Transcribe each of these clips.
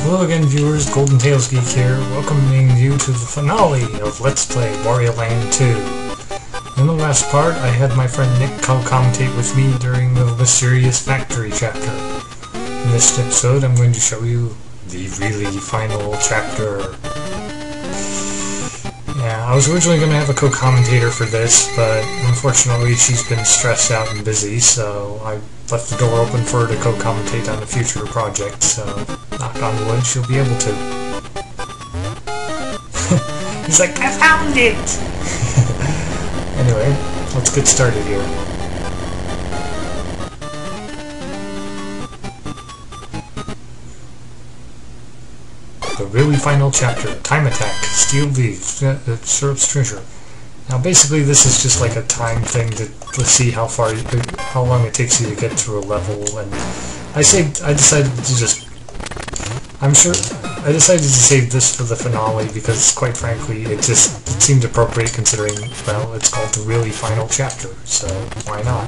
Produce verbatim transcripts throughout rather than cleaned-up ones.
Hello again viewers, Golden Tails Geek here, welcoming you to the finale of Let's Play Wario Land two. In the last part, I had my friend Nick co-commentate with me during the Mysterious Factory chapter. In this episode, I'm going to show you the really final chapter. Yeah, I was originally going to have a co-commentator for this, but unfortunately she's been stressed out and busy, so I left the door open for her to co-commentate on a future project, so knock on wood, she'll be able to. He's like, I found it! Anyway, let's get started here. The really final chapter, Time Attack, Steal the uh, Syrup's Treasure. Now basically this is just like a time thing to, to see how far, you, how long it takes you to get through a level, and I saved, I decided to just, I'm sure, I decided to save this for the finale because quite frankly it just it seemed appropriate considering, well, it's called the really final chapter, so why not?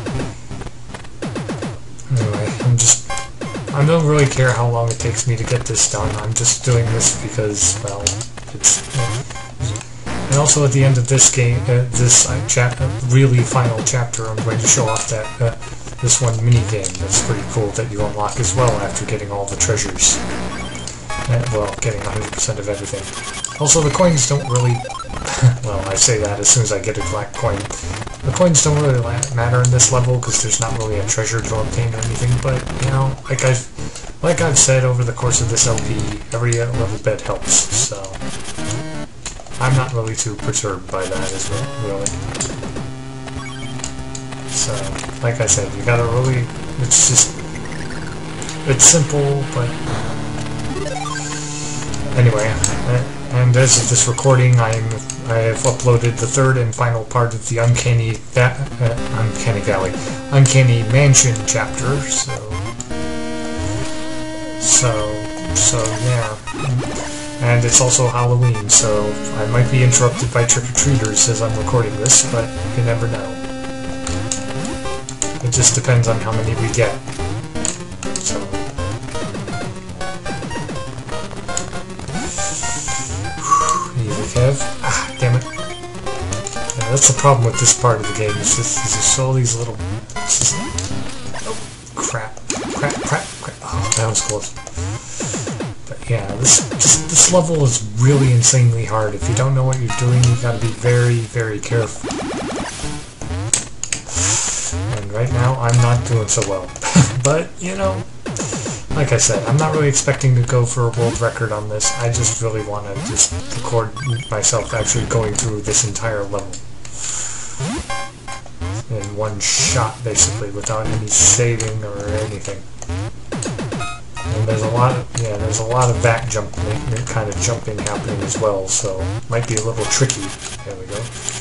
Anyway, I'm just, I don't really care how long it takes me to get this done, I'm just doing this because, well, it's, and also at the end of this game, uh, this uh, chat, uh, really final chapter, I'm going to show off that, uh, this one mini-game that's pretty cool that you unlock as well after getting all the treasures. And, well, getting one hundred percent of everything. Also, the coins don't really, well, I say that as soon as I get a black coin. The coins don't really matter in this level because there's not really a treasure to obtain or anything, but, you know, like I've, like I've said over the course of this L P, every uh, little bit helps, so I'm not really too perturbed by that as well, really. So, like I said, you gotta really, it's just, it's simple, but anyway, and as of this recording, I'm, I have uploaded the third and final part of the Uncanny, Va uh, Uncanny Valley, Uncanny Mansion chapter, so, so, so, yeah. And it's also Halloween, so I might be interrupted by trick-or-treaters as I'm recording this, but you never know. It just depends on how many we get. So. Easy, Kev. Ah, damn it. Yeah, that's the problem with this part of the game. It's just, it's just all these little... Just, oh, crap. Crap, crap, crap. Oh, that was close. But yeah, this, this, this level is really insanely hard. If you don't know what you're doing, you gotta be very, very careful. And right now, I'm not doing so well. But, you know, like I said, I'm not really expecting to go for a world record on this. I just really want to just record myself actually going through this entire level. In one shot, basically, without any saving or anything. And there's a lot of, yeah, there's a lot of back jumping, kind of jumping happening as well, so might be a little tricky. There we go.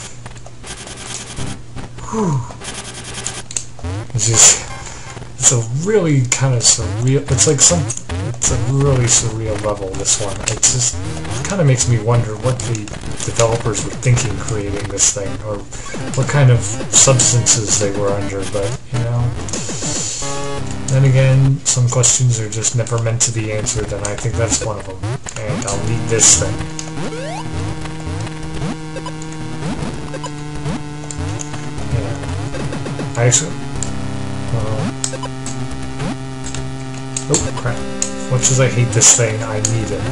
Whew. It's just, it's a really kind of surreal, it's like some, it's a really surreal level, this one. It just, it kind of makes me wonder what the developers were thinking creating this thing, or what kind of substances they were under, but, you know. Then again, some questions are just never meant to be answered, and I think that's one of them. And I'll need this thing. Yeah. I actually... Uh, oh, crap. As much as I hate this thing, I need it.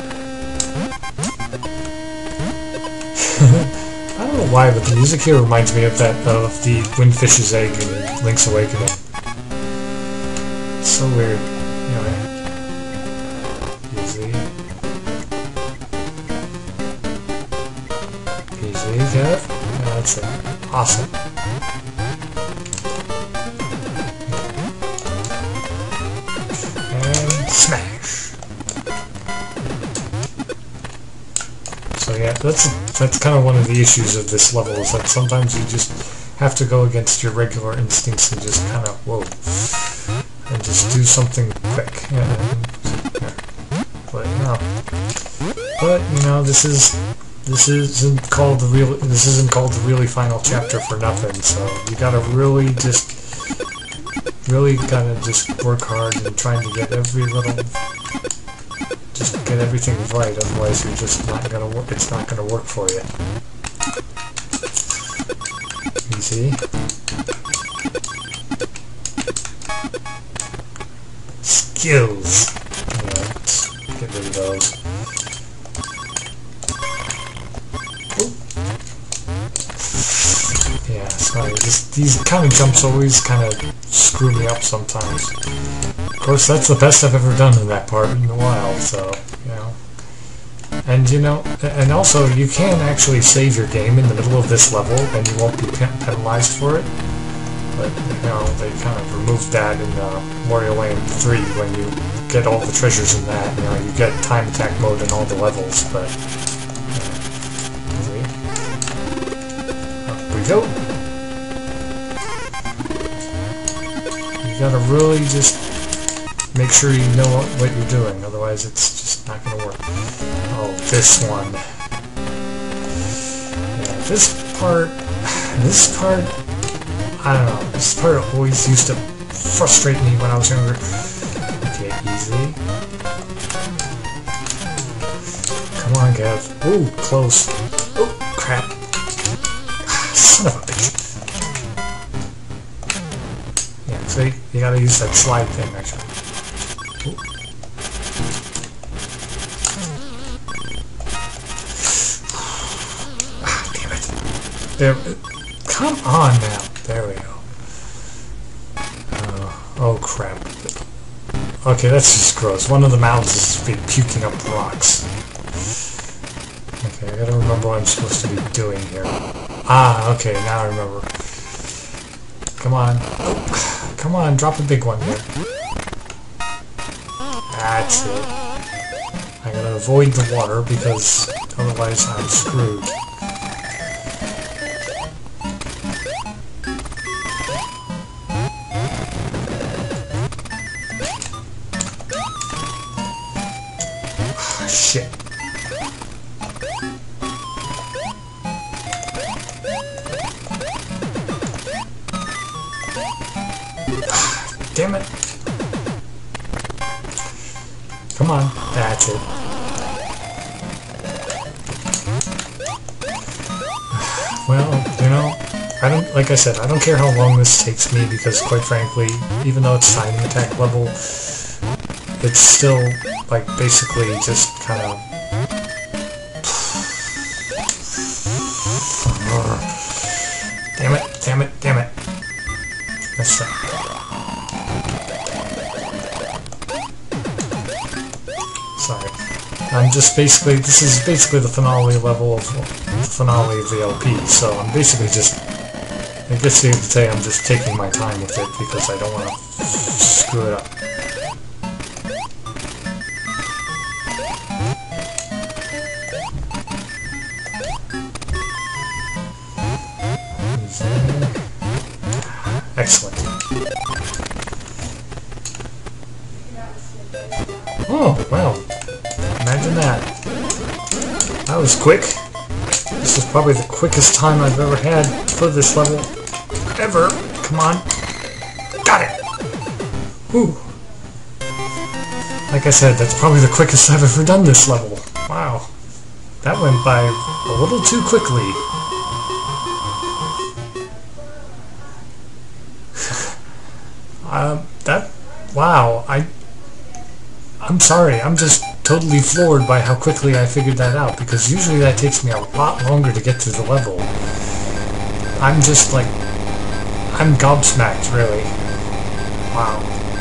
I don't know why, but the music here reminds me of that, of the Windfish's Egg in Link's Awakening. It's so weird. Anyway. Easy. Easy, Kev. Yeah, that's it. Awesome. And smash. So yeah, that's that's kind of one of the issues of this level, is that sometimes you just have to go against your regular instincts and just kind of, whoa. And just do something quick. Yeah. But you know, but you know, this is this isn't called the real. This isn't called the really final chapter for nothing. So you gotta really just really gotta just work hard and trying to get every little just get everything right, otherwise you're just not gonna work. It's not gonna work for you. Easy. Skills. Yeah, let's get rid of those. Yeah, sorry. This, these kind of jumps always kind of screw me up sometimes. Of course, that's the best I've ever done in that part in a while, so, you know. And, you know, and also, you can actually save your game in the middle of this level, and you won't be penalized for it. But, you know, they kind of removed that in uh, Wario Land three when you get all the treasures in that. You know, you get time attack mode in all the levels, but... Yeah. Up we go! You gotta really just make sure you know what you're doing, otherwise it's just not gonna work. Oh, this one. Yeah, this part... This part... I don't know, this part always used to frustrate me when I was younger. Okay, easy. Come on, Gav. Ooh, close. Oh, crap. Son of a bitch. Yeah, see? You gotta use that slide thing, actually. Ooh. Ah, damn it. There. Come on now. There we go. Uh, oh crap. Okay, that's just gross. One of the mouths has been puking up rocks. Okay, I gotta remember what I'm supposed to be doing here. Ah, okay, now I remember. Come on. Oh, come on, drop a big one here. That's it. I gotta avoid the water because otherwise I'm screwed. Shit. Damn it. Come on. That's it. Well, you know, I don't, like I said, I don't care how long this takes me because quite frankly, even though it's time attack level, it's still, like, basically just kind of... Damn it, damn it, damn it. That's that. Sorry. I'm just basically, this is basically the finale level of, the finale of the L P, so I'm basically just, I guess you could say I'm just taking my time with it because I don't want to screw it up. Excellent. Oh, well. Imagine that. That was quick. This is probably the quickest time I've ever had for this level. Ever. Come on. Got it! Whew. Like I said, that's probably the quickest I've ever done this level. Wow. That went by a little too quickly. Um, that, wow, I, I'm sorry, I'm just totally floored by how quickly I figured that out, because usually that takes me a lot longer to get to the level. I'm just like, I'm gobsmacked, really. Wow.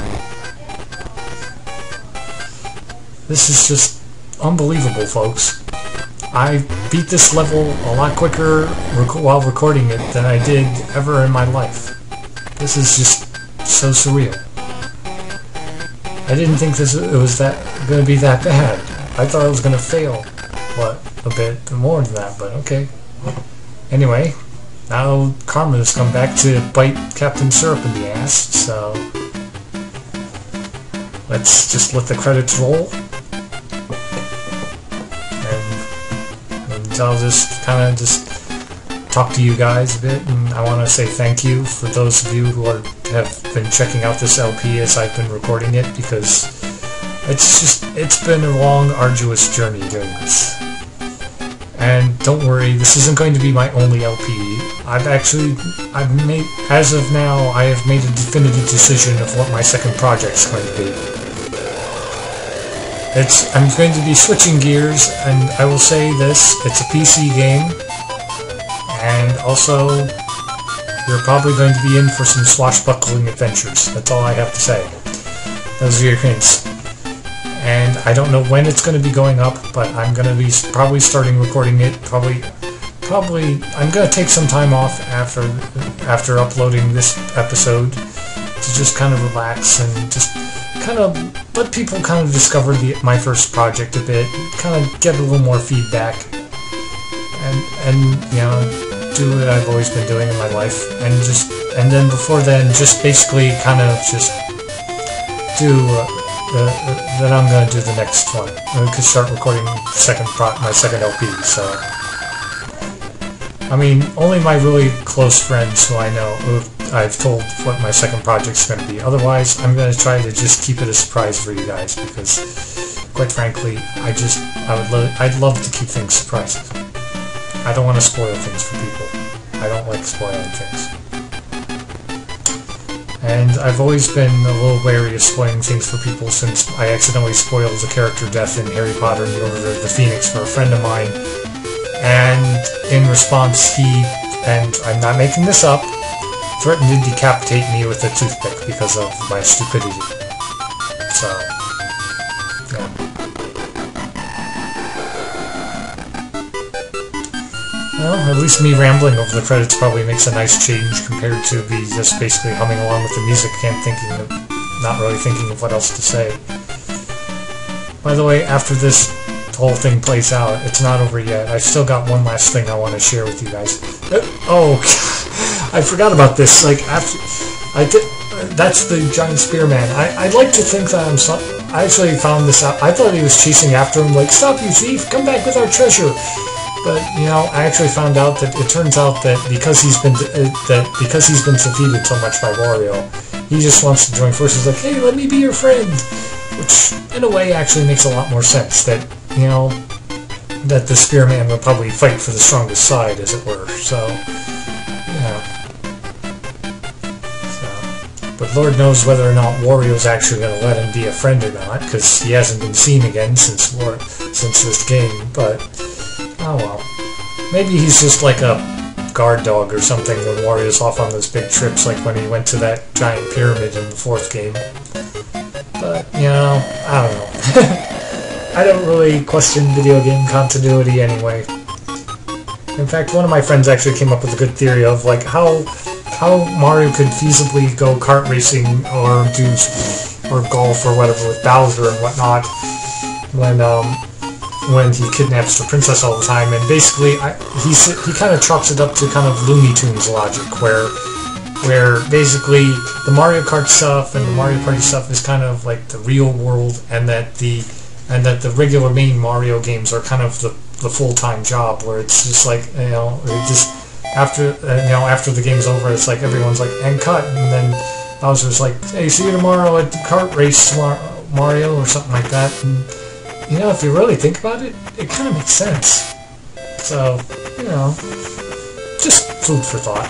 This is just unbelievable, folks. I beat this level a lot quicker rec while recording it than I did ever in my life. This is just so surreal. I didn't think this it was that going to be that bad. I thought I was going to fail, what, a bit more than that, but okay. Anyway, now Karma's come back to bite Captain Syrup in the ass, so let's just let the credits roll. And, and I'll just kind of just talk to you guys a bit, and I want to say thank you for those of you who are have been checking out this L P as I've been recording it, because It's just, it's been a long, arduous journey doing this. And don't worry, this isn't going to be my only L P. I've actually, I've made, as of now, I have made a definitive decision of what my second project's going to be. It's, I'm going to be switching gears, and I will say this, it's a P C game, and also, you're probably going to be in for some swashbuckling adventures. That's all I have to say. Those are your hints. And I don't know when it's going to be going up, but I'm going to be probably starting recording it, probably, probably, I'm going to take some time off after, after uploading this episode to just kind of relax and just kind of let people kind of discover the, my first project a bit, kind of get a little more feedback, and, and, you know, do what I've always been doing in my life, and just, and then before then, just basically kind of just do, uh, Uh, then I'm going to do the next one. I could start recording second pro my second L P, so... I mean, only my really close friends who I know, who I've told what my second project's going to be. Otherwise, I'm going to try to just keep it a surprise for you guys, because, quite frankly, I just, I would lo I'd love to keep things surprises. I don't want to spoil things for people. I don't like spoiling things. And I've always been a little wary of spoiling things for people since I accidentally spoiled the character death in Harry Potter and the Order of the Phoenix for a friend of mine. And in response, he, and I'm not making this up, threatened to decapitate me with a toothpick because of my stupidity. So, yeah. Well, at least me rambling over the credits probably makes a nice change compared to me just basically humming along with the music and thinking of, not really thinking of what else to say. By the way, after this whole thing plays out, it's not over yet. I've still got one last thing I want to share with you guys. Oh, I forgot about this. Like, after I did, that's the giant spearman. I, I'd like to think that I'm so, I actually found this out. I thought he was chasing after him, like, stop you thief, come back with our treasure. But, you know, I actually found out that it turns out that because he's been uh, that because he's been defeated so much by Wario, he just wants to join forces. Like, hey, let me be your friend, which in a way actually makes a lot more sense. That, you know, that the Spearman will probably fight for the strongest side, as it were. So, yeah. So, but Lord knows whether or not Wario's actually going to let him be a friend or not, because he hasn't been seen again since War since this game. But oh well. Maybe he's just like a guard dog or something when Wario's off on those big trips, like when he went to that giant pyramid in the fourth game. But, you know, I don't know. I don't really question video game continuity anyway. In fact, one of my friends actually came up with a good theory of, like, how how Mario could feasibly go kart racing or do, or golf or whatever with Bowser and whatnot when, um, when he kidnaps the princess all the time, and basically I, he he kind of chalks it up to kind of Looney Tunes logic, where where basically the Mario Kart stuff and the Mario Party stuff is kind of like the real world, and that the and that the regular main Mario games are kind of the the full-time job, where it's just like, you know, it just after uh, you know after the game's over, it's like everyone's like, and cut, and then Bowser's like, hey, see you tomorrow at the kart race, Mario, or something like that. And, you know, if you really think about it, it kind of makes sense. So, you know, just food for thought.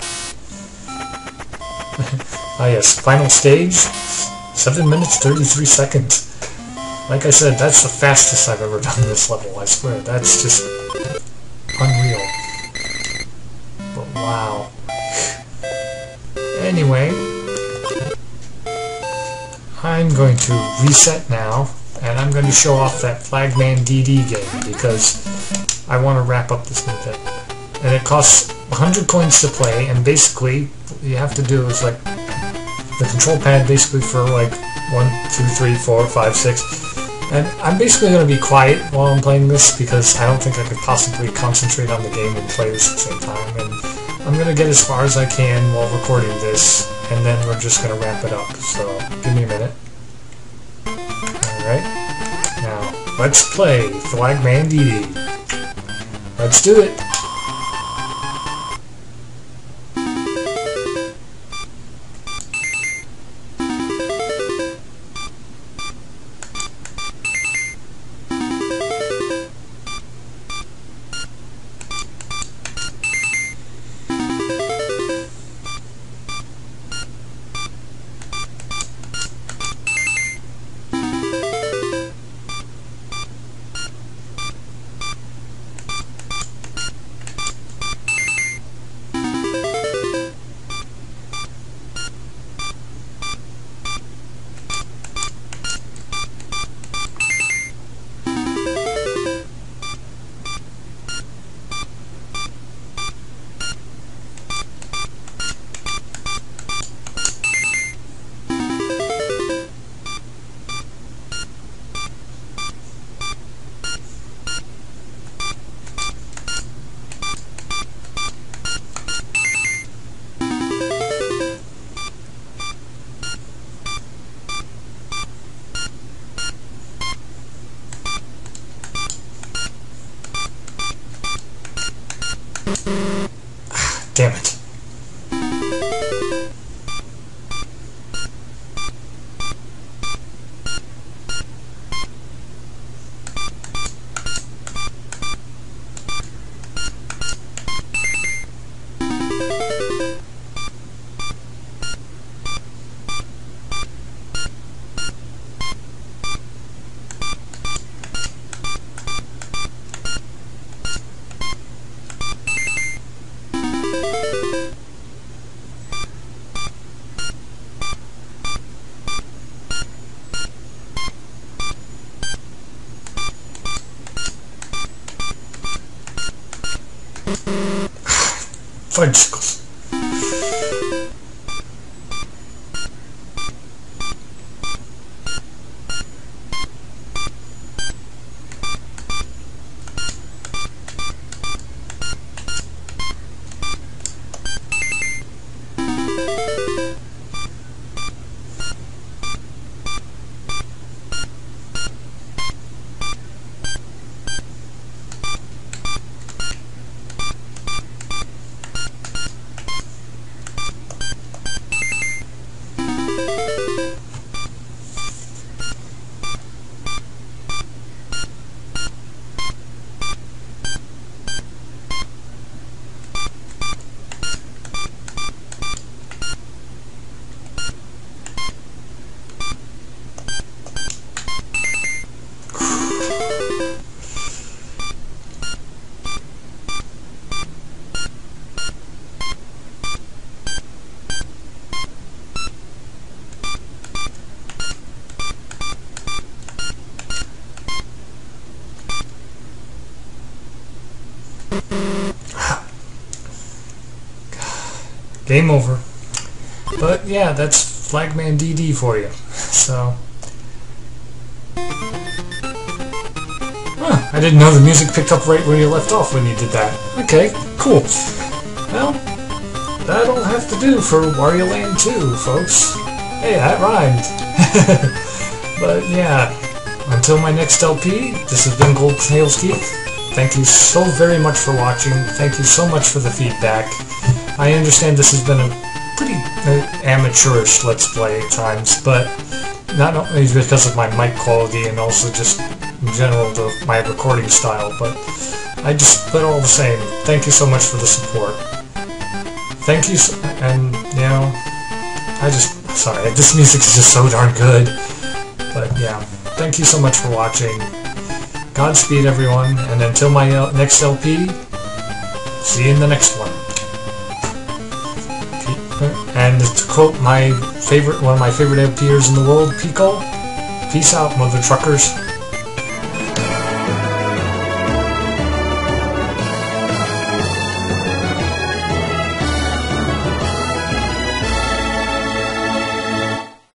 Ah yes, final stage, seven minutes, thirty-three seconds. Like I said, that's the fastest I've ever done this level, I swear. That's just unreal. But wow. Anyway, I'm going to reset now. And I'm going to show off that Flagman D D game, because I want to wrap up this with it. And it costs one hundred coins to play, and basically, what you have to do is, like, the control pad basically for, like, one, two, three, four, five, six. And I'm basically going to be quiet while I'm playing this, because I don't think I could possibly concentrate on the game and play this at the same time. And I'm going to get as far as I can while recording this, and then we're just going to wrap it up. So, give me a minute. Alright, now let's play Flagman D D. Let's do it! Damn it. Fudgesicles. Game over. But yeah, that's Flagman D D for you. So, huh, I didn't know the music picked up right where you left off when you did that. Okay, cool. Well, that'll have to do for Wario Land two, folks. Hey, that rhymed. But yeah, until my next L P, this has been Gold Tails Keith. Thank you so very much for watching. Thank you so much for the feedback. I understand this has been a pretty uh, amateurish Let's Play at times, but not only because of my mic quality and also just in general the, my recording style, but I just, but all the same, thank you so much for the support. Thank you, so, and you know, I just, sorry, this music is just so darn good, but yeah, thank you so much for watching. Godspeed everyone, and until my uh, next L P, see you in the next one. And to quote my favorite, one of my favorite L Pers in the world, Pico, peace out, mother truckers.